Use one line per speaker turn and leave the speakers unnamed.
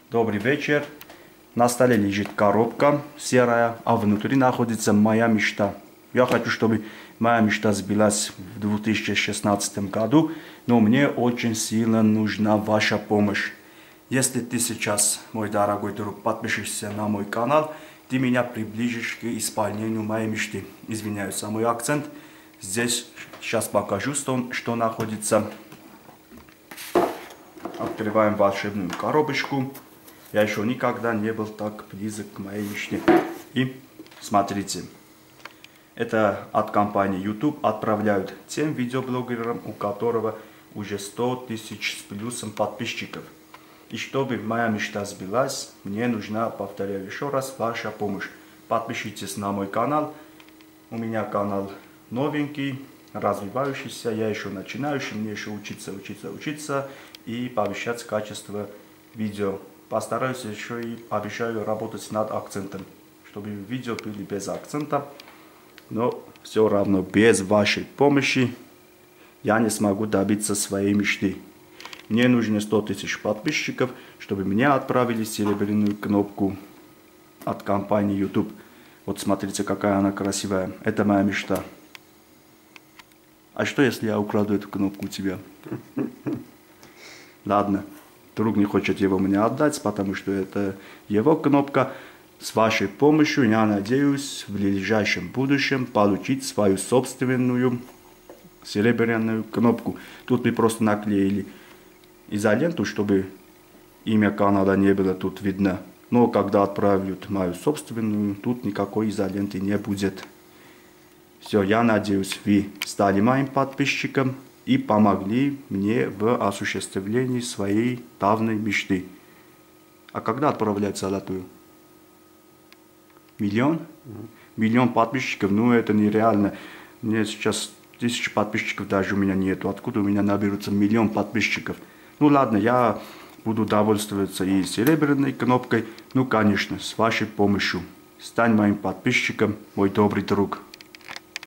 Добрый вечер. На столе лежит коробка серая, а внутри находится моя мечта. Я хочу, чтобы моя мечта сбылась в 2016 году, но мне очень сильно нужна ваша помощь. Если ты сейчас, мой дорогой друг, подпишешься на мой канал, ты меня приближишь к исполнению моей мечты. Извиняюсь за мой акцент. Здесь сейчас покажу, что находится. Открываем волшебную коробочку. Я еще никогда не был так близок к моей мечте. И смотрите. Это от компании YouTube отправляют тем видеоблогерам, у которого уже 100 тысяч с плюсом подписчиков. И чтобы моя мечта сбылась, мне нужна, повторяю еще раз, ваша помощь. Подпишитесь на мой канал. У меня канал новенький, развивающийся. Я еще начинающий, мне еще учиться и повышать качество видео. Постараюсь еще и обещаю работать над акцентом, чтобы видео были без акцента. Но все равно без вашей помощи я не смогу добиться своей мечты. Мне нужно 100 тысяч подписчиков, чтобы мне отправили серебряную кнопку от компании YouTube. Вот смотрите, какая она красивая. Это моя мечта. А что, если я украду эту кнопку у тебя? Ладно, друг не хочет его мне отдать, потому что это его кнопка. С вашей помощью я надеюсь в ближайшем будущем получить свою собственную серебряную кнопку. Тут мы просто наклеили изоленту, чтобы имя канала не было тут видно. Но когда отправят мою собственную, тут никакой изоленты не будет. Все, я надеюсь, вы стали моим подписчиком и помогли мне в осуществлении своей давней мечты. А когда отправлять золотую? Миллион? Миллион подписчиков? Ну, это нереально. Мне сейчас 1000 подписчиков даже у меня нету. Откуда у меня наберутся миллион подписчиков? Ну ладно, я буду довольствоваться и серебряной кнопкой. Ну, конечно, с вашей помощью. Стань моим подписчиком, мой добрый друг.